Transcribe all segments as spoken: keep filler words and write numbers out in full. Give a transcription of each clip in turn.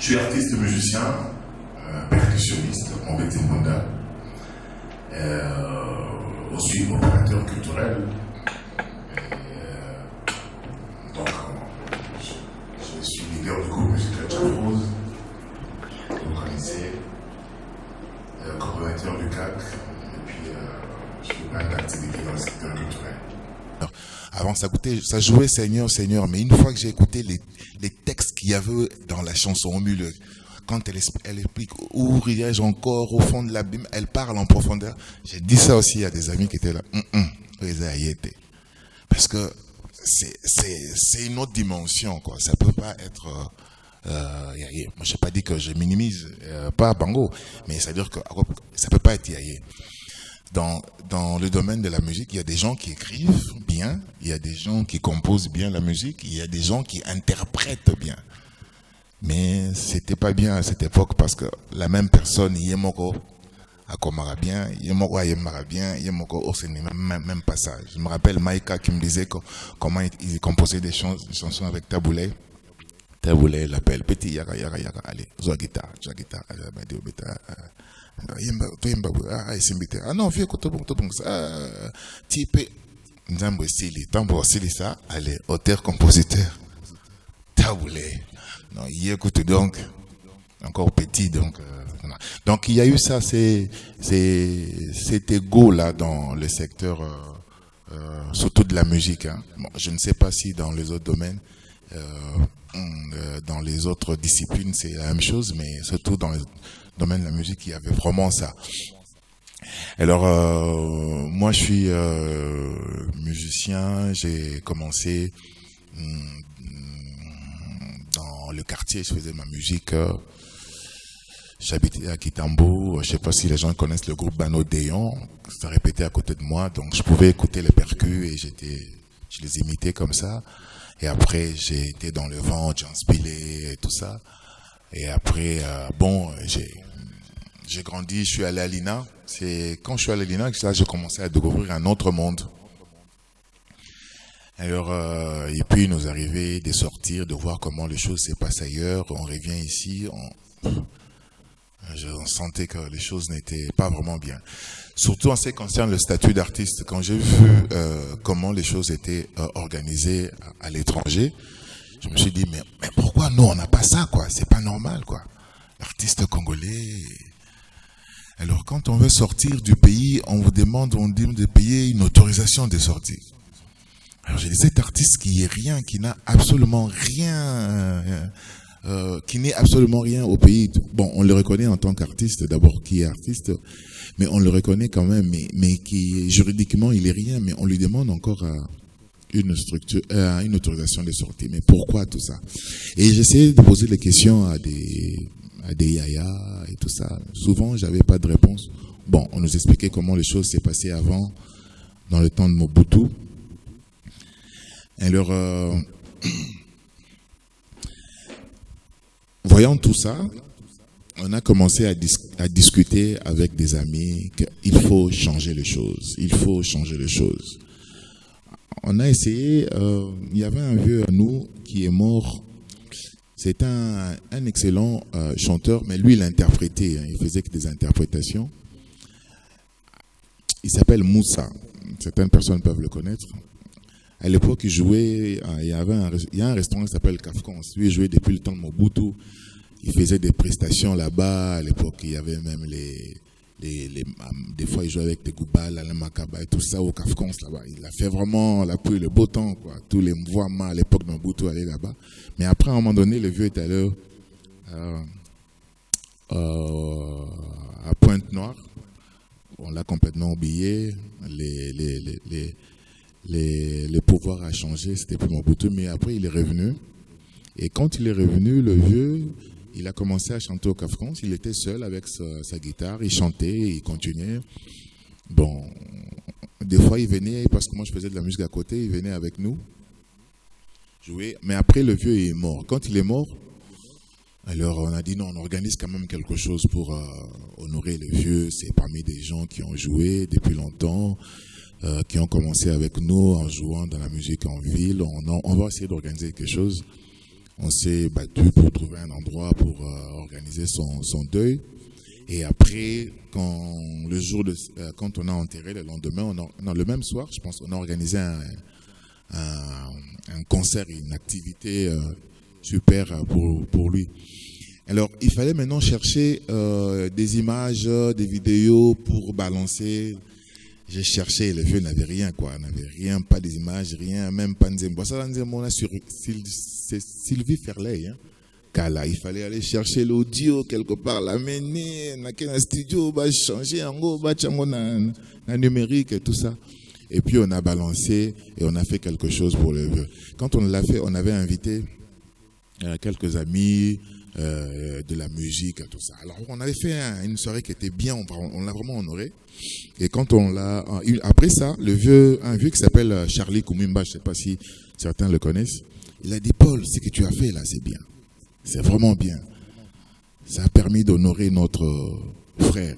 Je suis artiste et musicien, euh, percussionniste, en Bétimbonda, euh, aussi opérateur culturel. Et, euh, donc, je, je suis leader du groupe musical Jack Rose, vous connaissez, euh, coordonnateur du C A C, et puis euh, je fais plein d'activités dans le secteur culturel. Avant, ça, coûtait, ça jouait Seigneur, Seigneur, mais une fois que j'ai écouté les, les textes qu'il y avait dans la chanson, au milieu, quand elle, elle explique où irais-je encore au fond de l'abîme, elle parle en profondeur. J'ai dit ça aussi à des amis qui étaient là. Mm -mm, parce que c'est une autre dimension, quoi. Ça peut pas être. Euh, yaye. Moi, j'ai pas dit que je minimise euh, pas Bango, mais ça veut dire que ça peut pas être yaye. Dans, dans le domaine de la musique, il y a des gens qui écrivent bien, il y a des gens qui composent bien la musique, il y a des gens qui interprètent bien. Mais c'était pas bien à cette époque parce que la même personne, Yemoko, Akomara bien, Yemoko Ayemara bien, Yemoko Orseni, même, même passage. Je me rappelle Maïka qui me disait que, comment il composait des, chans, des chansons avec Taboulay. Taboulay l'appelle Petit Yaka Yaka Yaka, allez, Zoa guitare, Zoa guitare, ah non, vieux, tout bon, tout bon, ça, type, Nzambo Sili, Tambo Sili, ça, allez, auteur-compositeur, Taboulay. Non, il écoute donc, encore petit, donc, euh, donc il y a eu ça, c'est, c'est, cet égo-là dans le secteur, euh, euh, surtout de la musique, hein. Bon, je ne sais pas si dans les autres domaines, euh, euh, dans les autres disciplines, c'est la même chose, mais surtout dans le domaine de la musique, il y avait vraiment ça. Alors, euh, moi, je suis euh, musicien, j'ai commencé hum, dans le quartier, je faisais ma musique, euh, j'habitais à Kitambo, je sais pas si les gens connaissent le groupe Bano Déon, ça répétait à côté de moi, donc je pouvais écouter les percus et j'étais, je les imitais comme ça. Et après, j'ai été dans le vent, Jean Spilé et tout ça. Et après, euh, bon, j'ai j'ai grandi, je suis allé à l'I N A. C'est quand je suis allé à l'I N A que là, j'ai commencé à découvrir un autre monde. Alors, euh, et puis, il nous arrivait de sortir, de voir comment les choses se passent ailleurs. On revient ici, on, je sentais que les choses n'étaient pas vraiment bien. Surtout en ce qui concerne le statut d'artiste. Quand j'ai vu euh, comment les choses étaient euh, organisées à, à l'étranger, je me suis dit, mais, mais pourquoi nous, on n'a pas ça, quoi? C'est pas normal, quoi. L'artiste congolais. Alors, quand on veut sortir du pays, on vous demande, on dit de payer une autorisation de sortie. Alors, j'ai dit, cet artiste qui est rien, qui n'a absolument rien, euh, euh, qui n'est absolument rien au pays. Bon, on le reconnaît en tant qu'artiste, d'abord, qui est artiste, mais on le reconnaît quand même, mais, mais qui, juridiquement, il est rien, mais on lui demande encore à une structure, euh, une autorisation de sortie. Mais pourquoi tout ça? Et j'essayais de poser des questions à des, à des yaya et tout ça. Souvent, j'avais pas de réponse. Bon, on nous expliquait comment les choses s'est passées avant, dans le temps de Mobutu. Alors, euh, voyant tout ça, on a commencé à, dis à discuter avec des amis qu'il faut changer les choses. Il faut changer les choses. On a essayé, euh, il y avait un vieux à nous qui est mort. C'est un, un excellent euh, chanteur, mais lui, il interprétait, hein, il faisait que des interprétations. Il s'appelle Moussa. Certaines personnes peuvent le connaître. À l'époque, il jouait, il y avait un, il y a un restaurant qui s'appelle Kafkans. Lui, il jouait depuis le temps de Mobutu. Il faisait des prestations là-bas. À l'époque, il y avait même les, les, les, des fois, il jouait avec des Goubal, Alain Makaba et tout ça au Kafkans là-bas. Il a fait vraiment la pluie, le beau temps, quoi. Tous les mouvements à l'époque de Mobutu allaient là-bas. Mais après, à un moment donné, le vieux est allé euh, euh, à Pointe-Noire. On l'a complètement oublié. Les, les, les, les, les, les pouvoirs a changé, c'était plus Mobutu. Mais après, il est revenu. Et quand il est revenu, le vieux, il a commencé à chanter au Kafkans. Il était seul avec sa, sa guitare. Il chantait, il continuait. Bon, des fois, il venait, parce que moi, je faisais de la musique à côté, il venait avec nous jouer. Mais après, le vieux est mort. Quand il est mort, alors on a dit non, on organise quand même quelque chose pour euh, honorer le vieux. C'est parmi des gens qui ont joué depuis longtemps, euh, qui ont commencé avec nous en jouant dans la musique en ville. On, on va essayer d'organiser quelque chose On s'est battu pour trouver un endroit pour euh, organiser son, son deuil. Et après, quand le jour de, euh, quand on a enterré, le lendemain, on a, non, le même soir, je pense, on a organisé un, un, un concert, une activité euh, super pour, pour lui. Alors, il fallait maintenant chercher euh, des images, des vidéos pour balancer. J'ai cherché, le vieux n'avait rien, quoi. N'avait rien, pas des images, rien, même pas Nzembo. Ça, Nzembo, on a sur c'est Sylvie Ferlet, hein. Kala, il fallait aller chercher l'audio quelque part, l'amener, dans un studio, bah, changer en gros, bah, un numérique et tout ça. Et puis, on a balancé et on a fait quelque chose pour le vieux. Quand on l'a fait, on avait invité euh, quelques amis, Euh, de la musique et tout ça. Alors on avait fait un, une soirée qui était bien, on, on l'a vraiment honoré. Et quand on l'a, après ça, le vieux, un vieux qui s'appelle Charlie Koumimba, je sais pas si certains le connaissent, il a dit Paul, ce que tu as fait là, c'est bien, c'est vraiment bien. Ça a permis d'honorer notre frère.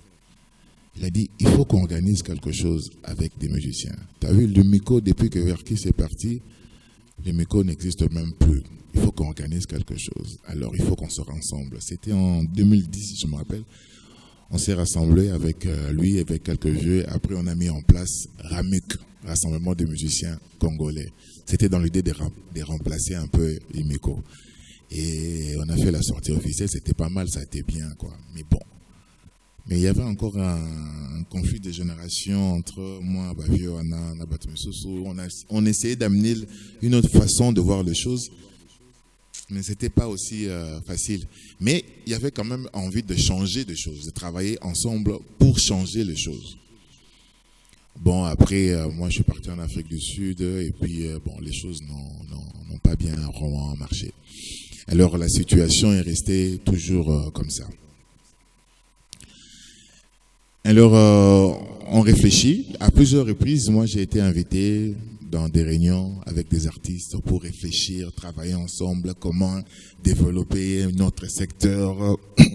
Il a dit il faut qu'on organise quelque chose avec des musiciens. Tu as vu le Miko depuis que Verkis est parti, le Miko n'existe même plus. Il faut qu'on organise quelque chose. Alors, il faut qu'on se rassemble. C'était en deux mille dix, je me rappelle. On s'est rassemblés avec euh, lui, avec quelques jeux. Après, on a mis en place Ramuk, Rassemblement des musiciens congolais. C'était dans l'idée de, de remplacer un peu Imeko. Et on a fait la sortie officielle. C'était pas mal, ça a été bien, quoi. Mais bon. Mais il y avait encore un, un conflit de génération entre moi, Bavio, Anna, Nabatumisusu. On a, on essayait d'amener une autre façon de voir les choses. Mais ce n'était pas aussi euh, facile. Mais il y avait quand même envie de changer des choses, de travailler ensemble pour changer les choses. Bon, après, euh, moi, je suis parti en Afrique du Sud et puis, euh, bon, les choses n'ont pas bien vraiment marché. Alors, la situation est restée toujours euh, comme ça. Alors, euh, on réfléchit. À plusieurs reprises, moi, j'ai été invité dans des réunions avec des artistes pour réfléchir, travailler ensemble, comment développer notre secteur,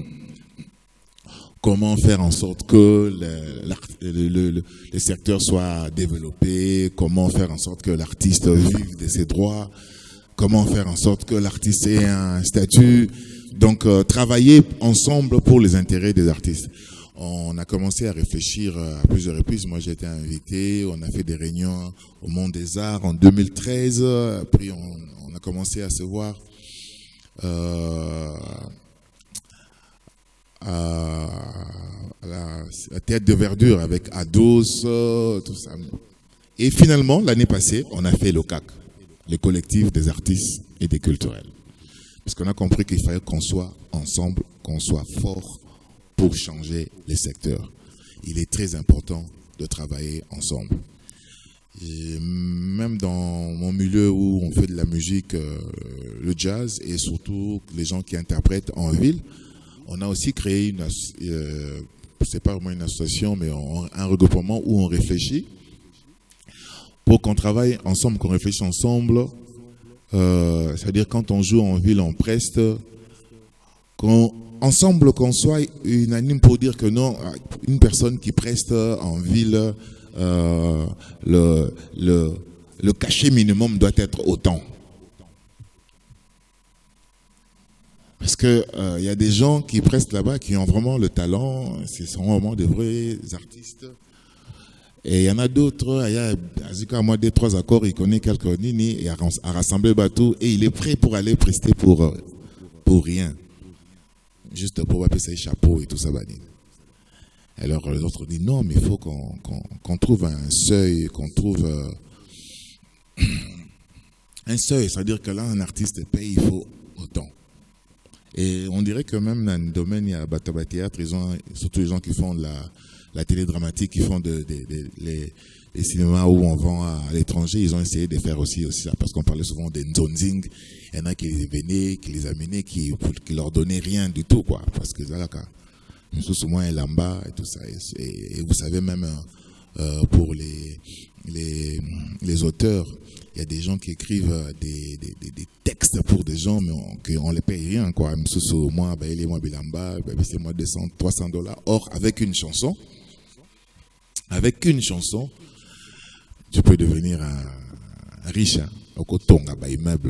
comment faire en sorte que le, le, le, le secteur soit développé, comment faire en sorte que l'artiste vive de ses droits, comment faire en sorte que l'artiste ait un statut. Donc, euh, travailler ensemble pour les intérêts des artistes. On a commencé à réfléchir à plusieurs reprises. Moi, j'ai été invité. On a fait des réunions au Monde des Arts en deux mille treize. Puis, on, on a commencé à se voir euh, à, à la, la Théâtre de Verdure avec Ados, tout ça. Et finalement, l'année passée, on a fait le C A C, le collectif des artistes et des culturels. Parce qu'on a compris qu'il fallait qu'on soit ensemble, qu'on soit fort pour changer les secteurs. Il est très important de travailler ensemble. Et même dans mon milieu où on fait de la musique, euh, le jazz, et surtout les gens qui interprètent en ville, on a aussi créé une, euh, c'est pas vraiment une association, mais on, un regroupement où on réfléchit pour qu'on travaille ensemble, qu'on réfléchisse ensemble. Euh, c'est-à-dire quand on joue en ville, on preste, qu'on ensemble qu'on soit unanime pour dire que non, une personne qui preste en ville, euh, le, le, le cachet minimum doit être autant. Parce que euh, y a des gens qui prestent là-bas qui ont vraiment le talent, ce sont vraiment des vrais artistes. Et il y en a d'autres, il y a Azika, moi, deux, trois accords, il connaît quelques nini, et a, a rassemblé Batou, et il est prêt pour aller prester pour, pour rien. Juste pour appeler ça chapeau et tout ça. Alors les autres disent non, mais il faut qu'on qu'on, qu'on trouve un seuil, qu'on trouve euh, un seuil, c'est-à-dire que là, un artiste paye, il faut autant. Et on dirait que même dans le domaine, il y a Bataba Théâtre, ils ont, surtout les gens qui font de la, la télé dramatique, qui font de, de, de, les, les cinémas où on vend à, à l'étranger, ils ont essayé de faire aussi, aussi ça, parce qu'on parlait souvent des Nzonzing. Il y en a qui les venaient, qui les amenaient, qui, qui leur donnaient rien du tout, quoi. Parce que là, nous sommes souvent un lamba et tout ça. Et, et vous savez même, euh, pour les, les, les auteurs, il y a des gens qui écrivent des, des, des, des textes pour des gens, mais on ne les paye rien, quoi. Moussou, moi, bah, il est moi, Bilamba, bah, c'est moi deux cents, trois cents dollars. Or, avec une chanson, avec une chanson, tu peux devenir un, un riche, hein. Au coton, bah, immeuble,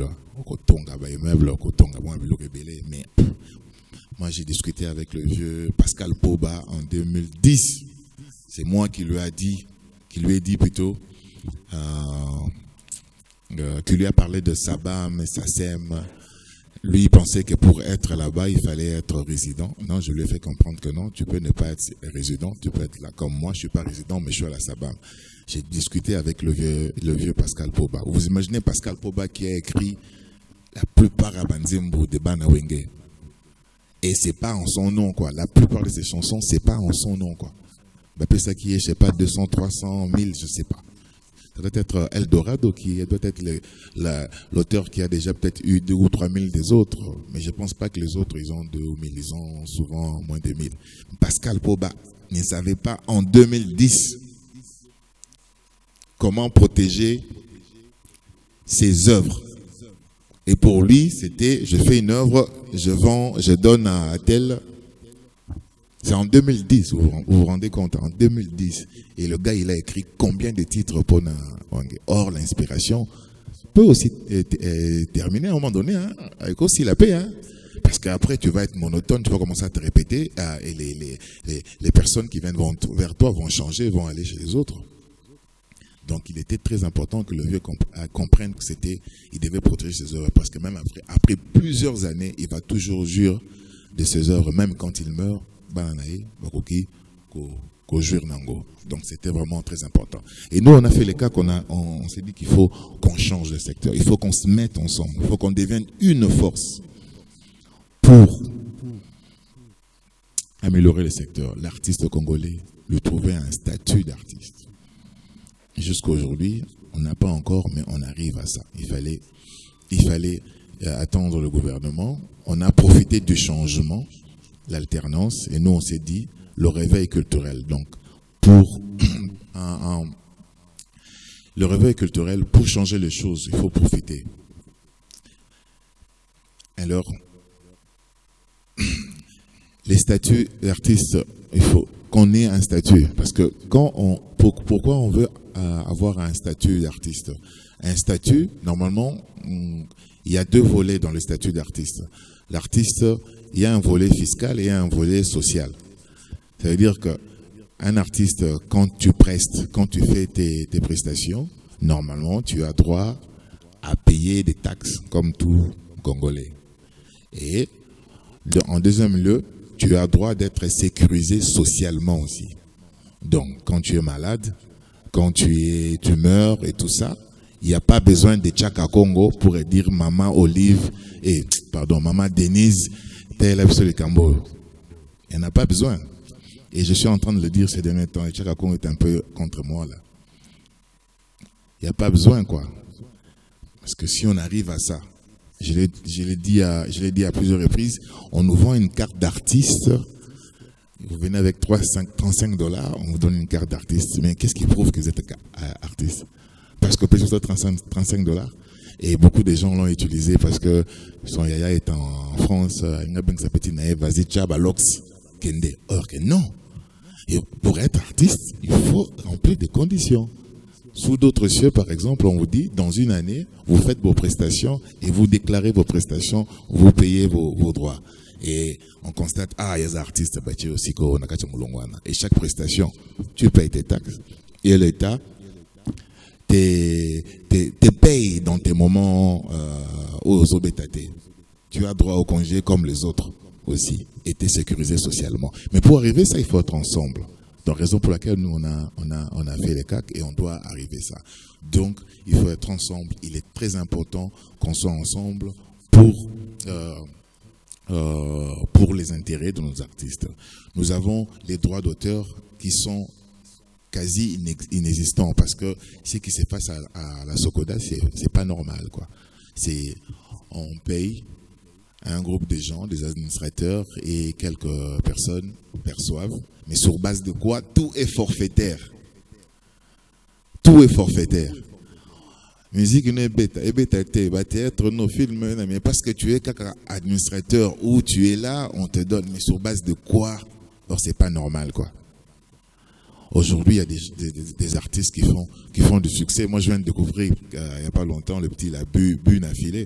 mais moi j'ai discuté avec le vieux Pascal Poba en deux mille dix. C'est moi qui lui a dit, qui lui ai dit plutôt, euh, euh, qui lui a parlé de Sabam et Sassem. Lui, il pensait que pour être là-bas, il fallait être résident. Non, je lui ai fait comprendre que non, tu peux ne pas être résident, tu peux être là comme moi, je suis pas résident, mais je suis à la Sabam. J'ai discuté avec le vieux, le vieux Pascal Poba. Vous imaginez Pascal Poba qui a écrit la plupart à Banzimbo de Banawenge. Et c'est pas en son nom, quoi. La plupart de ses chansons, c'est pas en son nom, quoi. Bah, ça qui est, je sais pas, deux cents, trois cents, mille, je sais pas. Ça doit être Eldorado qui doit être l'auteur qui a déjà peut-être eu deux ou trois mille des autres. Mais je pense pas que les autres, ils ont deux ou mille. Ils ont souvent moins de mille. Pascal Poba ne savait pas en deux mille dix comment protéger ses œuvres. Et pour lui, c'était, je fais une œuvre, je vends, je donne à tel. C'est en deux mille dix, vous vous, vous rendez compte, en deux mille dix. Et le gars, il a écrit combien de titres pour Wange. Or, l'inspiration peut aussi terminer à un moment donné, hein, avec aussi la paix. Hein, parce qu'après, tu vas être monotone, tu vas commencer à te répéter, euh, et les, les, les, les personnes qui viennent vers toi vont changer, vont aller chez les autres. Donc, il était très important que le vieux comprenne que c'était, il devait protéger ses œuvres. Parce que même après, après plusieurs années, il va toujours jurer de ses œuvres, même quand il meurt. Donc c'était vraiment très important. Et nous, on a fait les cas qu'on a, on, on s'est dit qu'il faut qu'on change de secteur. Il faut qu'on se mette ensemble. Il faut qu'on devienne une force pour améliorer le secteur. L'artiste congolais, lui trouver un statut d'artiste. Jusqu'à aujourd'hui, on n'a pas encore, mais on arrive à ça. Il fallait, il fallait attendre le gouvernement. On a profité du changement, l'alternance, et nous on s'est dit le réveil culturel. Donc pour un, un, le réveil culturel, pour changer les choses, il faut profiter. Alors les statuts d'artistes, il faut qu'on ait un statut, parce que quand on, pour, pourquoi on veut euh, avoir un statut d'artiste? Un statut, normalement, on, il y a deux volets dans le statut d'artiste. L'artiste, il y a un volet fiscal et un volet social. Ça veut dire que un artiste, quand tu prestes, quand tu fais tes, tes prestations, normalement, tu as droit à payer des taxes comme tout Congolais. Et de, en deuxième lieu, tu as droit d'être sécurisé socialement aussi. Donc, quand tu es malade, quand tu es, tu meurs et tout ça, il n'y a pas besoin de Tchaka Congo pour dire maman Olive et pardon maman Denise tel le Cambo. Il n'y en a pas besoin. Et je suis en train de le dire ces derniers temps. Et Tchaka Congo est un peu contre moi là. Il n'y a pas besoin quoi. Parce que si on arrive à ça, je l'ai, je l'ai dit à, je l'ai dit à plusieurs reprises, on nous vend une carte d'artiste. Vous venez avec trois, cinq, trente-cinq dollars, on vous donne une carte d'artiste. Mais qu'est-ce qui prouve que vous êtes artiste? Parce que peut-être trente-cinq dollars. Et beaucoup de gens l'ont utilisé parce que son yaya est en France. Or que non. Et pour être artiste, il faut remplir des conditions. Sous d'autres cieux, par exemple, on vous dit, dans une année, vous faites vos prestations et vous déclarez vos prestations, vous payez vos, vos droits. Et on constate, ah, il y a des artistes, et chaque prestation, tu payes tes taxes. Et l'État te, te, te paye dans tes moments euh, aux obétatés. Tu as droit au congé comme les autres aussi, et tu es sécurisé socialement. Mais pour arriver à ça, il faut être ensemble. Donc, raison pour laquelle nous, on a, on a, on a fait les C A C et on doit arriver à ça. Donc, il faut être ensemble. Il est très important qu'on soit ensemble pour, euh, euh, pour les intérêts de nos artistes. Nous avons les droits d'auteur qui sont quasi inexistants parce que ce qui se passe à, à la Socoda, c'est, c'est pas normal, quoi. C'est, on paye un groupe de gens, des administrateurs et quelques personnes perçoivent. Mais sur base de quoi? Tout est forfaitaire. Tout est forfaitaire. Musique n'est bêta. Et bêta, théâtre, nos films, mais parce que tu es administrateur ou tu es là, on te donne. Mais sur base de quoi? Alors, c'est pas normal, quoi. Aujourd'hui, il y a des, des, des artistes qui font, qui font du succès. Moi, je viens de découvrir, euh, il n'y a pas longtemps, le petit, la Bu, Bu Nafilé.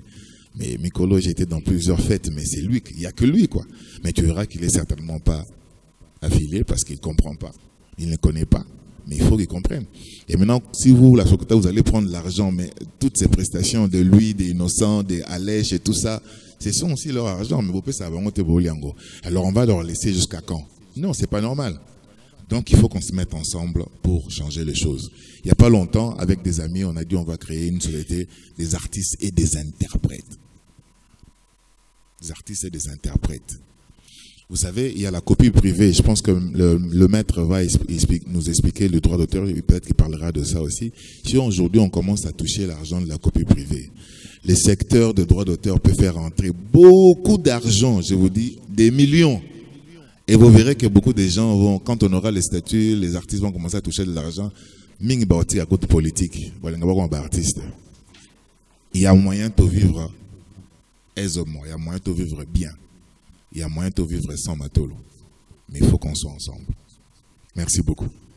Mais Mikolo, j'ai été dans plusieurs fêtes, mais c'est lui, il n'y a que lui, quoi. Mais tu verras qu'il est certainement pas affilié parce qu'il ne comprend pas. Il ne connaît pas. Mais il faut qu'il comprenne. Et maintenant, si vous, la Sokota, vous allez prendre l'argent, mais toutes ces prestations de lui, des innocents, des Alèches et tout ça, ce sont aussi leur argent. Mais ça va monter pour Liango. Alors on va leur laisser jusqu'à quand? Non, c'est pas normal. Donc il faut qu'on se mette ensemble pour changer les choses. Il n'y a pas longtemps, avec des amis, on a dit on va créer une société des artistes et des interprètes. Des artistes et des interprètes. Vous savez, il y a la copie privée. Je pense que le, le maître va explique, nous expliquer le droit d'auteur. Peut-être qu'il parlera de ça aussi. Si aujourd'hui on commence à toucher l'argent de la copie privée, les secteurs de droit d'auteur peuvent faire entrer beaucoup d'argent, je vous dis, des millions. Et vous verrez que beaucoup de gens vont, quand on aura les statuts, les artistes vont commencer à toucher de l'argent. Ming Baoti à côté politique. Il y a moyen de vivre aisément, il y a moyen de vivre bien. Il y a moyen de vivre sans Matolo. Mais il faut qu'on soit ensemble. Merci beaucoup.